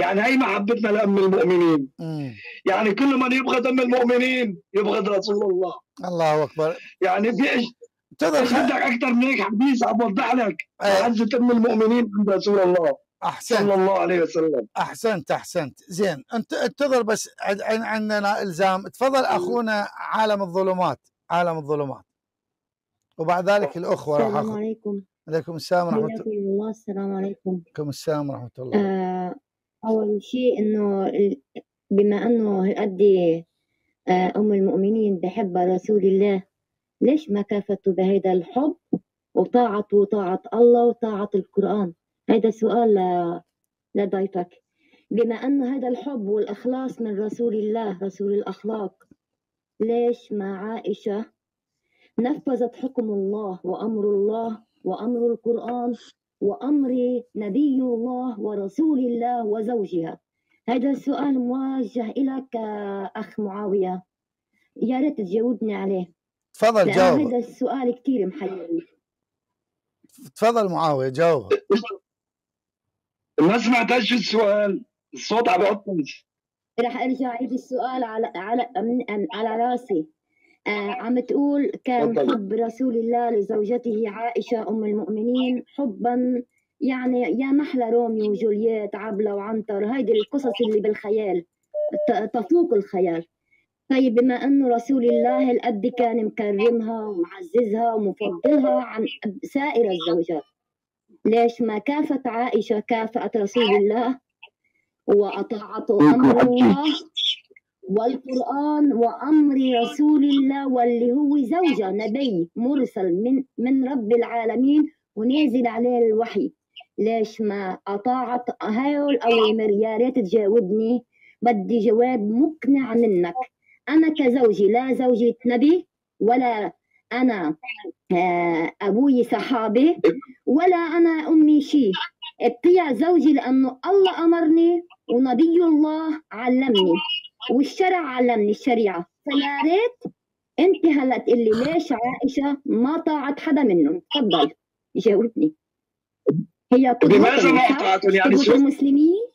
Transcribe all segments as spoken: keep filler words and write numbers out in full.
يعني هي محبتنا لأم المؤمنين. مم. يعني كل من يبغض أم المؤمنين يبغض رسول الله. الله أكبر. يعني في إيش تفضل إيش خ... بدك أكثر من هيك حديث عم بوضح لك آه، معزة أم المؤمنين عند رسول الله أحسنت صلى الله عليه وسلم. أحسنت أحسنت زين. أنت تفضل، بس عن- عن- عندنا إلزام. تفضل أخونا عالم الظلمات، عالم الظلمات، وبعد ذلك الأخوة راح السلام أخذ. عليكم. عليكم السلام ورحمة حياكم الله. السلام عليكم. عليكم السلام ورحمة الله. آه أول شيء إنه ال- بما إنه قدي آه أم المؤمنين بحب رسول الله، ليش ما كافتوا بهذا الحب وطاعته طاعة الله وطاعة القرآن؟ هذا سؤال ل- لضيفك. بما أن هذا الحب والإخلاص من رسول الله رسول الأخلاق، ليش ما عائشة نفذت حكم الله وأمر الله وأمر القرآن وأمر نبي الله ورسول الله وزوجها؟ هذا السؤال موجه إليك أخ معاوية، يا ريت تجاوبني عليه. تفضل لأن جاوب. هذا السؤال كتير محيرني. تفضل معاوية جاوب. ما سمعت ايش السؤال، الصوت عم يعطش. رح ارجع اعيد السؤال على على من على راسي. آه عم تقول كان تفضل. حب رسول الله لزوجته عائشة أم المؤمنين حبا يعني يا محلى روميو وجولييت عبلة وعنتر، هيدي القصص اللي بالخيال ت- تفوق الخيال. طيب بما أنه رسول الله الأب كان مكرمها ومعززها ومفضلها عن سائر الزوجات، ليش ما كافت عائشة كافأت رسول الله وأطاعت أمر الله والقرآن وأمر رسول الله واللي هو زوجة نبي مرسل من من رب العالمين ونازل عليه الوحي؟ ليش ما أطاعت هاي الأوامر؟ يا ريت تجاوبني، بدي جواب مقنع منك. أنا كزوجي لا زوجة نبي، ولا أنا آه، أبوي صحابي، ولا أنا أمي شيء. اتبع زوجي لأنه الله أمرني ونبي الله علمني والشرع علمني الشريعة. فيا ريت أنت هلا تقول لي ليش عائشة ما طاعت حدا منهم؟ تفضل جاوبني. هي بماذا ما قدوتهم، اطاعتهم؟ يعني قدوة شو المسلمين.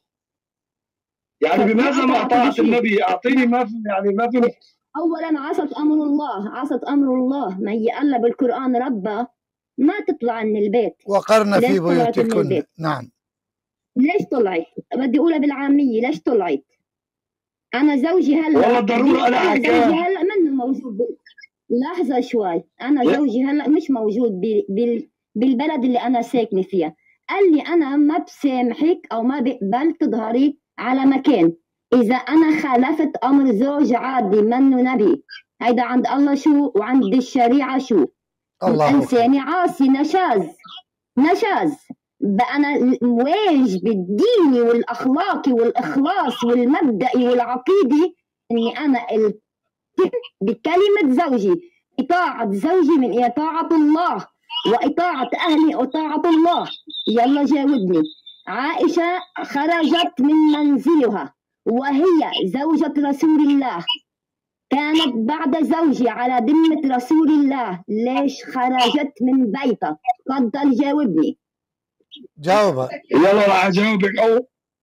يعني بماذا ما اطاعت أطاعت النبي؟ اعطيني ما في يعني ما في. أولا عصت أمر الله، عصت أمر الله. ما هي قال بالقرآن ربها ما تطلع من البيت. وقرن ليش في طلعت من بيوتكن. البيت؟ نعم. ليش طلعت؟ بدي أقولها بالعامية، ليش طلعت؟ أنا زوجي هلا والله الضرورة أنا لها زوجي أحكام. هلا منه موجود ب... لحظة شوي، أنا لا. زوجي هلا مش موجود ب... بال... بالبلد اللي أنا ساكنة فيها. قال لي أنا ما بسامحك أو ما بقبل تظهري على مكان إذا أنا خالفت أمر زوج عادي منه نبي. هيدا عند الله شو وعند الشريعة شو؟ الله أكبر. إنساني عاصي نشاز نشاز. بقى أنا واجب الديني والأخلاقي والإخلاص والمبدئي والعقيدي إني أنا التزم بكلمة زوجي، إطاعة زوجي من إطاعة الله وإطاعة أهلي وإطاعة الله. يلا جاوبني. عائشة خرجت من منزلها وهي زوجة رسول الله، كانت بعد زوجي على ذمة رسول الله، ليش خرجت من بيتها؟ تفضل جاوبني. جاوبها. يلا راح اجاوبك. أو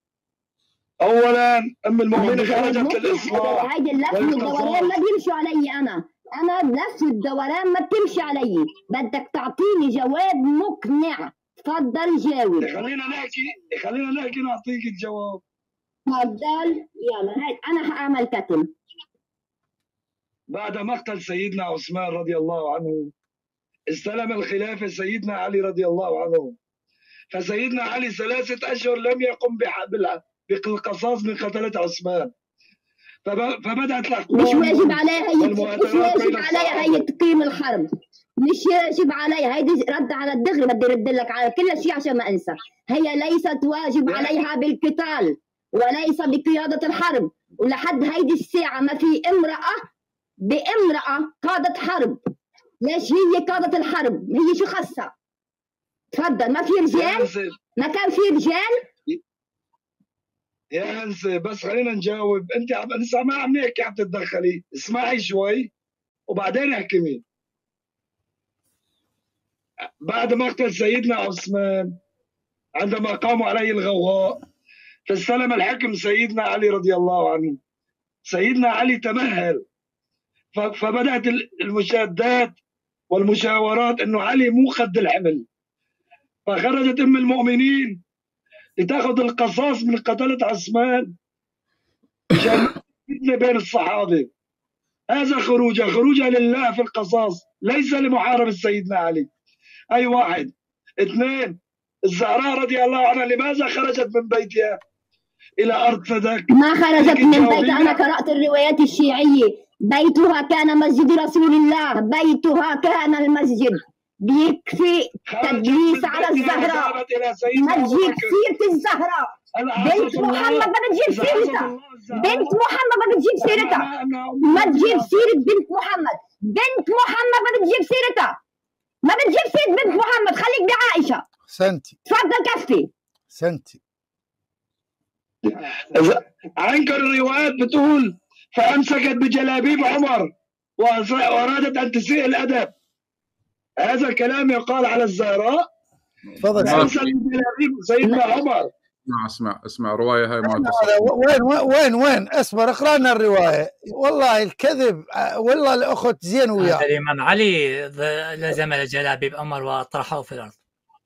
اولا ام المؤمنين خرجت للاصلاح. هيدي اللف والدوران ما بيمشوا علي. انا انا اللف والدوران ما بتمشي علي، بدك تعطيني جواب مقنع. تفضل جاوب. خلينا نحكي خلينا نحكي نعطيك الجواب. تفضل يلا. هاي انا هعمل كتم. بعد مقتل سيدنا عثمان رضي الله عنه استلم الخلافة سيدنا علي رضي الله عنه، فسيدنا علي ثلاثة أشهر لم يقم بالقصاص من قتلة عثمان، فبدأت الأحكام. مش واجب عليها هي مش واجب عليها هي تقيم الحرب، مش يجب عليها. هيدي رد على الدغري، بدي ارد لك على كل شيء عشان ما انسى. هي ليست واجب عليها بالقتال وليس بقيادة الحرب، ولحد هيدي الساعة ما في امرأة بامرأة قادة حرب. ليش هي قادة الحرب؟ هي شو خاصة؟ تفضل. ما في رجال؟ ما كان في رجال؟ يا انسه بس خلينا نجاوب. انت عم لسه ما عم نحكي، عم تتدخلي. اسمعي شوي وبعدين احكمي. بعد مقتل سيدنا عثمان عندما قاموا عليه الغوغاء فاستلم الحكم سيدنا علي رضي الله عنه. سيدنا علي تمهل، فبدأت المشادات والمشاورات إنه علي مو قد الحمل. فخرجت أم المؤمنين لتأخذ القصاص من قتلة عثمان مشان فتنة بين الصحابة. هذا خروجها، خروجها لله في القصاص، ليس لمحاربة سيدنا علي. أي واحد. اثنين، الزهراء رضي الله عنها لماذا خرجت من بيتها إلى أرض فدك؟ ما خرجت من بيتها، أنا قرأت الروايات الشيعية، بيتها كان مسجد رسول الله، بيتها كان المسجد. بيكفي تدليس على الزهراء، ما تجيب سيرة الزهراء. بنت محمد ما بتجيب سيرتها، بنت محمد ما بتجيب سيرتها، ما تجيب سيرة بنت محمد، بنت محمد ما بتجيب سيرتها، ما بتجيب سيرة بنت محمد، خليك بعائشة. سنتي تفضل كفي. سنتي. عنكر الروايات بتقول فأمسكت بجلابيب عمر وأرادت أن تسيء الأدب. هذا الكلام يقال على الزهراء. تفضل. أمسك بجلابيب سيدنا عمر. اسمع اسمع رواية هاي ما وين وين وين اصبر اقرا لنا الرواية. والله الكذب، والله الأخت زين وياه. الإمام علي لزم الجلابيب عمر وطرحه في الأرض.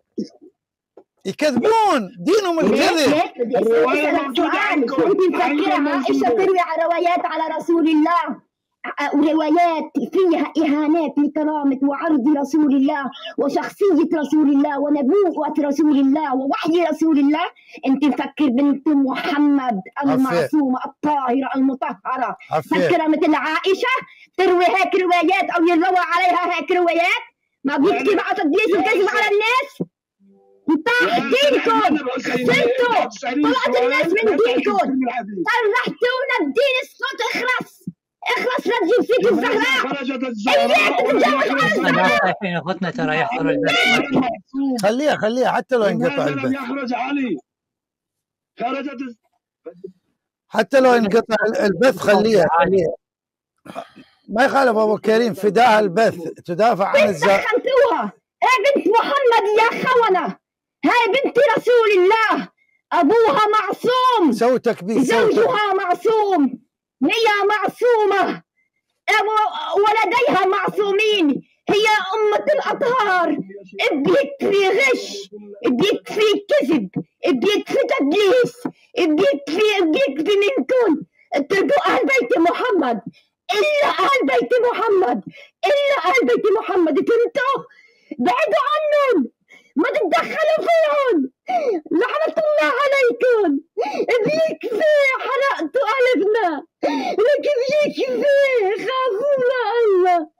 يكذبون، دينهم الكذب. الرواية موجودة عندكم. انت مفكرة عائشة تروي روايات على رسول الله، وروايات فيها إهانات لكرامة وعرض رسول الله وشخصية رسول الله ونبوءة رسول الله ووحي رسول الله. انت مفكر بنت محمد المعصومة الطاهرة المطهرة فكرة مثل عائشة تروي هيك روايات او يروى عليها هيك روايات؟ ما بيكتب مع تدليس الكذب على الناس. انتهى دينكم، خسرتوا، طلعت الناس من دينكم، طرحتونا الدين. الصوت اخلص اخلص، لا تجيب فيك الزهراء. خرجت الزهراء. اياك تتجوز على الزهراء. شايفين اخوتنا ترى يحضروا البث. خليها خليها حتى لو انقطع لم البث. يخرج علي. خرجت حتى لو انقطع البث خليها خليها. ما يخالف ابو كريم، فداها البث، تدافع عن الزهراء. سخنتوها. هاي بنت محمد يا خونة، هاي بنت رسول الله، ابوها معصوم، سوي تكبير، زوجها معصوم، هي معصومة، ولديها معصومين، هي أمة الأطهار. بيكفي غش، بيكفي كذب، بيكفي تدليس، بيكفي بيكفي منكم تربوا أهل بيت محمد، إلا أهل بيت محمد، إلا أهل بيت محمد. كنتوا بعدوا عنهم، ما تتدخلوا فيهم، لعنة الله عليكم. بيكفي حرقتوا قلبنا، لكن بيكفي، خافونا الله.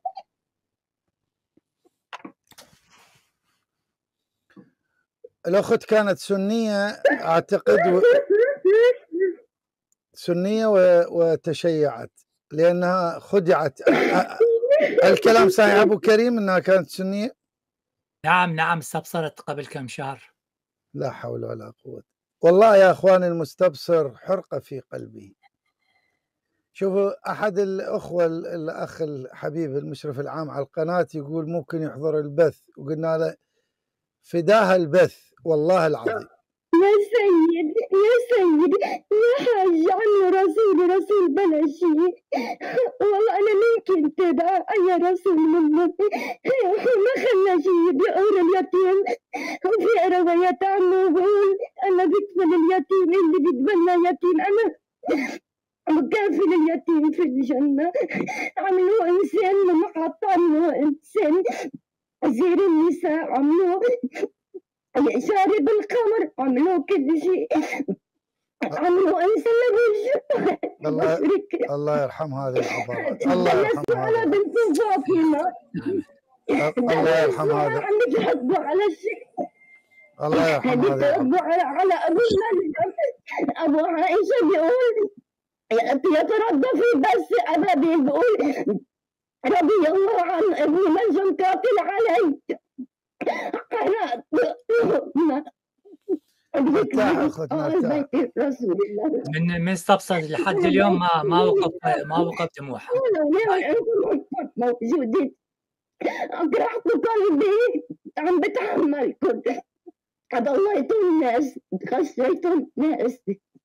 الأخت كانت سنية أعتقد و... سنية و... وتشيعت لأنها خدعت. الكلام صحيح أبو كريم أنها كانت سنية؟ نعم نعم، استبصرت قبل كم شهر. لا حول ولا قوة. والله يا أخواني المستبصر حرقة في قلبي. شوفوا أحد الأخوة الأخ الحبيب المشرف العام على القناة يقول ممكن يحضر البث، وقلنا له فداها البث والله العظيم. يا سيد يا سيد يا حاج عنه رسول رسول بلا شيء، والله أنا ممكن تبع أي رسول منه ما خلى شيء بيقول اليتيم. وفي روايات عنه بقول أنا بكفل اليتيم، اللي بيتبنى يتيم أنا مكافل اليتيم في الجنة. عملوه إنسان منحط عنه إنسان زير النساء، عملوه شارب الخمر، عملوا كل شيء، عملوا انسان لبوجه. الله الله يرحم هذه العبارات. الله يرحم على بنت فاطمه، الله يرحم هذا. عم يتحبوا على الشيء، الله يرحم هذا. يتحبوا على على ابو ملجم. ابو عائشه بيقول يتردى في بس ابابي، بيقول رضي الله عن ابو ملجم قاتل علي. قرأت من من استبصر لحد اليوم ما ما وقف ما وقف دموعها. موجودين، أجرحت قلبي، عم بتحمل، كنت ضليتوا الناس، خشيتوا الناس.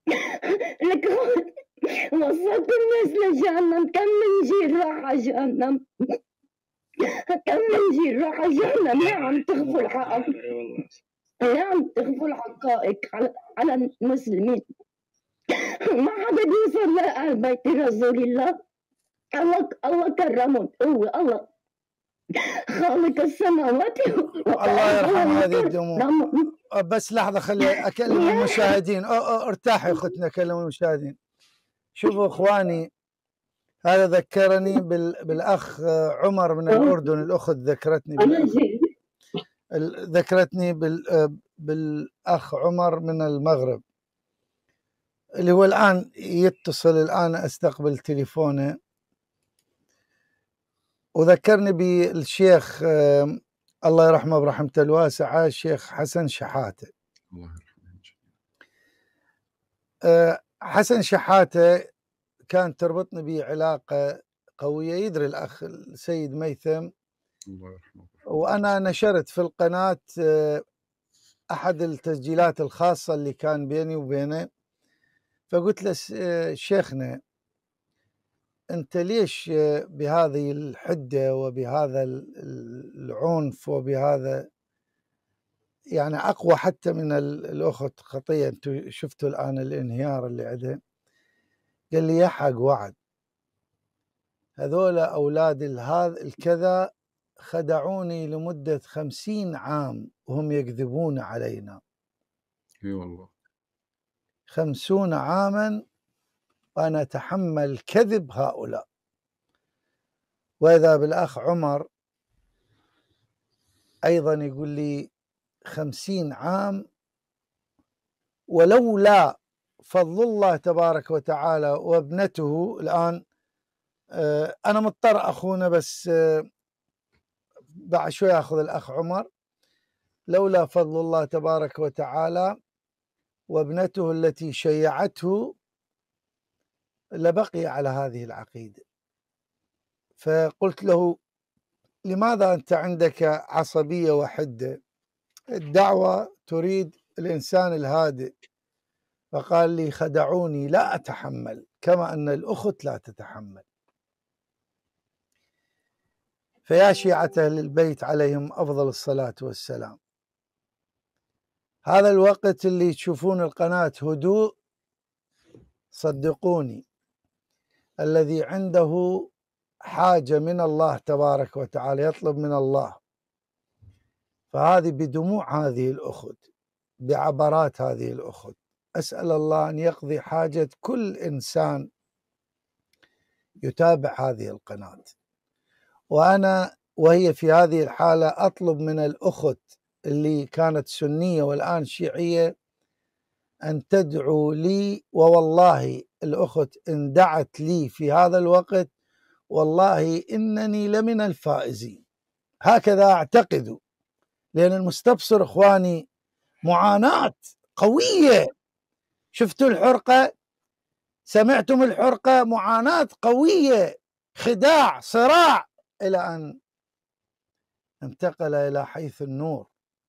لك وصلت الناس لجهنم، كم من جيل راح على جهنم، كم من جيل راح على جهنم. ليه عم تخفوا الحق؟ ليه عم تخفوا الحقائق على على المسلمين؟ ما حدا بيوصل لآل بيت رسول الله. الله الله كرمهم، هو الله خالق السماوات الله يرحم هذه الدموع. بس لحظة خلي أكلم المشاهدين. أو أو ارتاحي أختنا، أكلم المشاهدين. شوفوا إخواني، هذا ذكرني بالأخ عمر من الأردن. الأخت ذكرتني ذكرتني بالأخ عمر من المغرب، اللي هو الآن يتصل، الآن أستقبل تليفونه، وذكرني بالشيخ الله يرحمه برحمته الواسعة، الشيخ حسن شحاتة. الله يرحمه. حسن شحاتة كان تربطني به علاقة قوية، يدري الأخ السيد ميثم، الله يرحمه. وأنا نشرت في القناة أحد التسجيلات الخاصة اللي كان بيني وبينه، فقلت له شيخنا أنت ليش بهذه الحدة وبهذا العنف وبهذا، يعني أقوى حتى من الأخت خطية، أنتم شفتوا الآن الانهيار اللي عندها. قال لي يحق وعد، هذول أولاد هذا الكذا خدعوني لمدة خمسين عام وهم يكذبون علينا. اي والله، خمسون عاما وأنا أتحمل كذب هؤلاء. وإذا بالأخ عمر أيضا يقول لي خمسين عام، ولولا فضل الله تبارك وتعالى وابنته. الآن أنا مضطر أخونا، بس بعد شوي أخذ الأخ عمر. لولا فضل الله تبارك وتعالى وابنته التي شيعته لبقي على هذه العقيدة. فقلت له لماذا أنت عندك عصبية وحدة؟ الدعوة تريد الإنسان الهادئ. فقال لي خدعوني لا أتحمل، كما أن الأخت لا تتحمل. فيا شيعة أهل البيت عليهم أفضل الصلاة والسلام، هذا الوقت اللي تشوفون القناة هدوء، صدقوني الذي عنده حاجة من الله تبارك وتعالى يطلب من الله، فهذه بدموع هذه الأخت، بعبرات هذه الأخت. أسأل الله أن يقضي حاجة كل إنسان يتابع هذه القناة. وأنا وهي في هذه الحالة أطلب من الأخت اللي كانت سنية والآن شيعية أن تدعو لي، ووالله الأخت إن دعت لي في هذا الوقت والله إنني لمن الفائزين، هكذا أعتقد. لأن المستبصر إخواني معاناة قوية. شفتوا الحرقة؟ سمعتم الحرقة؟ معاناة قوية، خداع، صراع، إلى أن انتقل إلى حيث النور.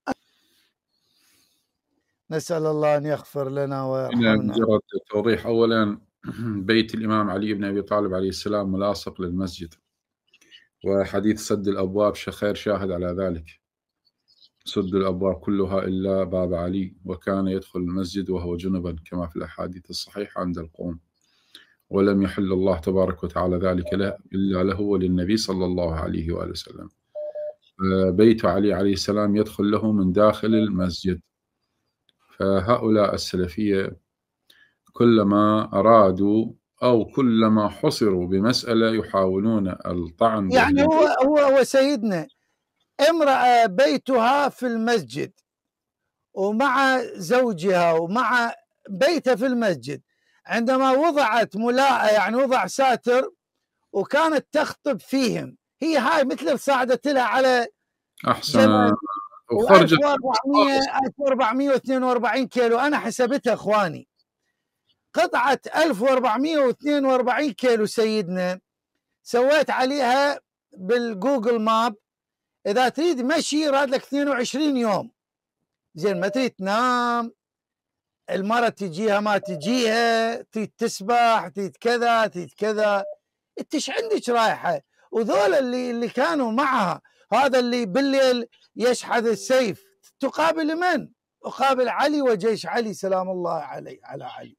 نسأل الله أن يغفر لنا ويرحمنا. مجرد توضيح، أولا بيت الإمام علي بن أبي طالب عليه السلام ملاصق للمسجد، وحديث سد الأبواب خير شاهد على ذلك. سد الأبواب كلها إلا باب علي، وكان يدخل المسجد وهو جنبا كما في الأحاديث الصحيحة عند القوم، ولم يحل الله تبارك وتعالى ذلك له إلا له وللنبي صلى الله عليه وآله وسلم. بيت علي عليه السلام يدخل له من داخل المسجد. فهؤلاء السلفية كلما أرادوا أو كلما حصروا بمسألة يحاولون الطعن. يعني هو هو هو سيدنا امرأة بيتها في المسجد ومع زوجها ومع بيتها في المسجد، عندما وضعت ملاءة يعني وضع ساتر وكانت تخطب فيهم، هي هاي مثل صعدت لها على أحسن وخرجت ألف وأربعمئة واثنين وأربعين كيلو. أنا حسبتها إخواني، قطعة ألف وأربعمئة واثنين وأربعين كيلو سيدنا، سويت عليها بالجوجل ماب إذا تريد مشي راد لك اثنين وعشرين يوم. زين ما تريد تنام المرأة تجيها ما تجيها، تريد تسبح، تريد كذا، تريد كذا. انت ايش عندك رايحه؟ وذول اللي اللي كانوا معها، هذا اللي بالليل يشحذ السيف، تقابل من؟ اقابل علي وجيش علي سلام الله عليه على علي.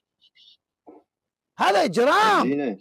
هذا اجرام.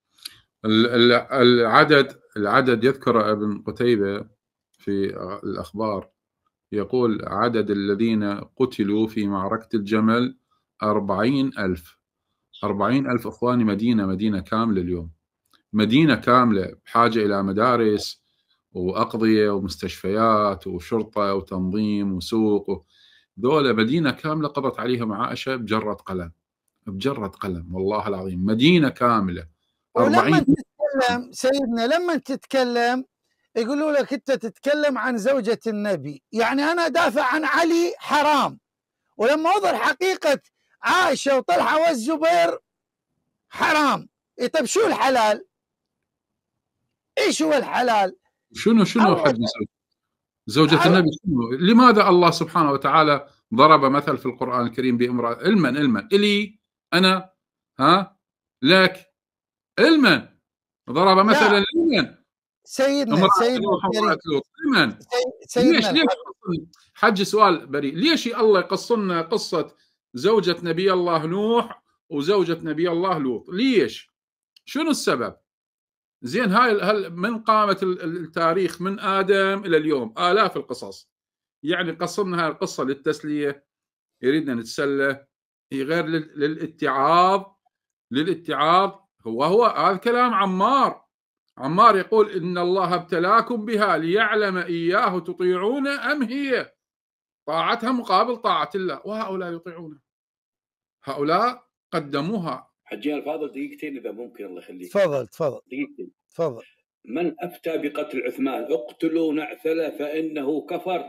العدد العدد يذكر ابن قتيبة في الأخبار، يقول عدد الذين قتلوا في معركة الجمل أربعين ألف. أربعين ألف أخواني، مدينة مدينة كاملة اليوم، مدينة كاملة بحاجة إلى مدارس وأقضية ومستشفيات وشرطة وتنظيم وسوق. دولة مدينة كاملة قضت عليهم عائشة بجرة قلم، بجرة قلم والله العظيم، مدينة كاملة. ولما تتكلم سيدنا، لما تتكلم يقولوا لك أنت تتكلم عن زوجة النبي، يعني أنا دافع عن علي حرام، ولما أظهر حقيقة عائشة وطلحة والزبير حرام. طيب شو الحلال؟ ايش هو الحلال؟ شنو شنو حد زوجة النبي؟ شنو؟ لماذا الله سبحانه وتعالى ضرب مثل في القرآن الكريم بامرأة؟ علما علما إلي أنا ها لك علما، ضرب مثلا علما سيدنا سيدنا علما. ليش ليش حج سؤال بريء، ليش الله يقص لنا قصة زوجة نبي الله نوح وزوجة نبي الله لوط؟ ليش؟ شنو السبب؟ زين هاي هل من قامت التاريخ من آدم إلى اليوم آلاف القصص، يعني قصرنا هاي القصة للتسلية، يريدنا نتسلى، غير للاتعاظ للاتعاظ. هو هو هذا كلام عمار. عمار يقول إن الله ابتلاكم بها ليعلم إياه تطيعون أم هي طاعتها مقابل طاعة الله، وهؤلاء يطيعون، هؤلاء قدموها. حجي الفاضل دقيقتين إذا ممكن، الله يخليك. تفضل تفضل دقيقتين. تفضل. من أفتى بقتل عثمان اقتلوا نعثلة فإنه كفر.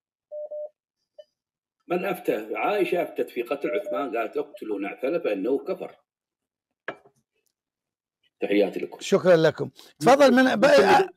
من أفتى؟ عائشة أفتت في قتل عثمان، قالت اقتلوا نعثلة فإنه كفر. تحياتي لكم. شكرا لكم. تفضل من ب...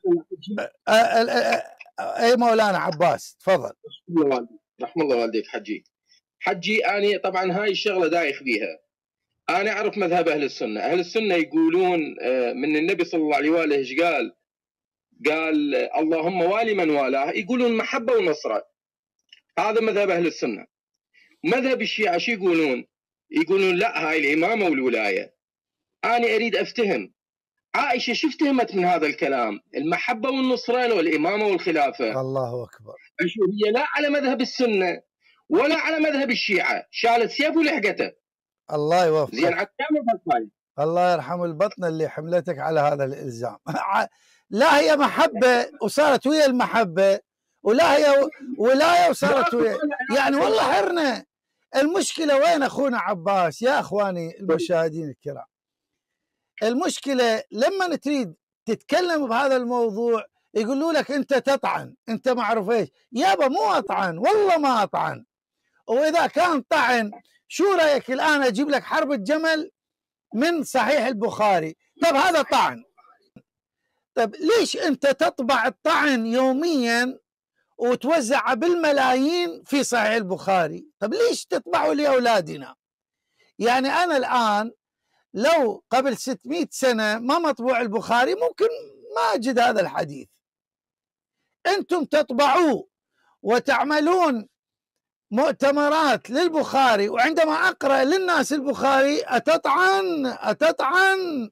اي مولانا عباس تفضل. رحم الله والديك حجي. حجي أنا طبعا هاي الشغلة دايخ بيها. أنا أعرف مذهب أهل السنة. أهل السنة يقولون من النبي صلى الله عليه وآله إيش قال؟ قال اللهم والي من والاه، يقولون محبة ونصرة. هذا مذهب أهل السنة. مذهب الشيعة شو يقولون؟ يقولون لا هاي الإمامة والولاية. أنا أريد أفتهم عائشة شو افتهمت من هذا الكلام؟ المحبة والنصران والإمامة والخلافة. الله أكبر. أشوف هي لا على مذهب السنة ولا على مذهب الشيعة، شالت سيف ولحقته. الله يوفقك. زين على الله يرحم البطنة اللي حملتك على هذا الإلزام. لا هي محبة وصارت ويا المحبة، ولا هي ولاية وصارت ويا، يعني والله حرنا. المشكلة وين أخونا عباس؟ يا أخواني المشاهدين الكرام، المشكلة لما تريد تتكلم بهذا الموضوع يقولوا لك أنت تطعن، أنت ما أعرف إيش. يابا مو أطعن، والله ما أطعن. وإذا كان طعن شو رأيك الآن أجيب لك حرب الجمل من صحيح البخاري؟ طب هذا طعن. طب ليش أنت تطبع الطعن يوميا وتوزع بالملايين في صحيح البخاري؟ طب ليش تطبعوا لأولادنا؟ يعني أنا الآن لو قبل ستمئة سنة ما مطبوع البخاري ممكن ما أجد هذا الحديث. أنتم تطبعوه وتعملون مؤتمرات للبخاري، وعندما أقرأ للناس البخاري أتطعن أتطعن.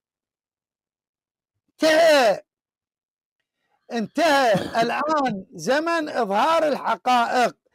انتهى انتهى الآن زمن إظهار الحقائق.